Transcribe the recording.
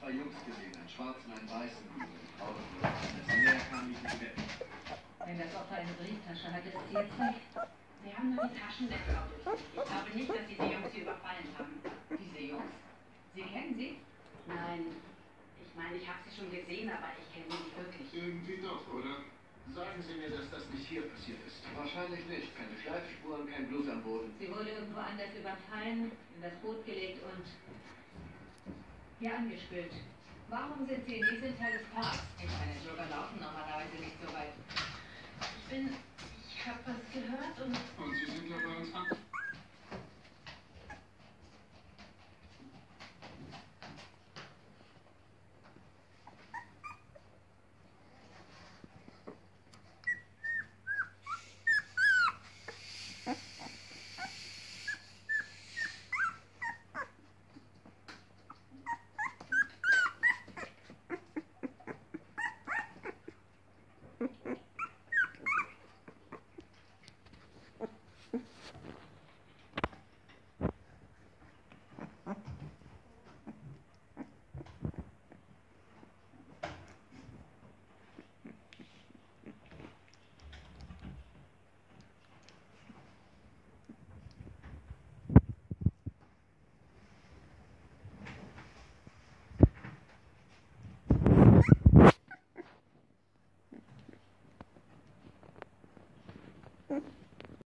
2 Jungs gesehen, einen schwarzen, einen weißen, das Meer kam nicht ins Bett. Wenn das Opfer eine Brieftasche hat, ist sie jetzt weg. Sie haben nur die Taschendeckler durchsucht. Ich glaube nicht, dass diese Jungs sie überfallen haben. Diese Jungs? Sie kennen sie? Nein. Ich meine, ich habe sie schon gesehen, aber ich kenne sie nicht wirklich. Irgendwie doch, oder? Sagen Sie mir, dass das nicht hier passiert ist. Wahrscheinlich nicht. Keine Schleifspuren, kein Blut am Boden. Sie wurde irgendwo anders überfallen, in das Boot gelegt und hier angespült. Warum sind Sie in diesem Teil des Parks? Ich meine, Jogger laufen normalerweise nicht so weit. Ich habe was gehört und Und Sie sind ja bei uns angekommen.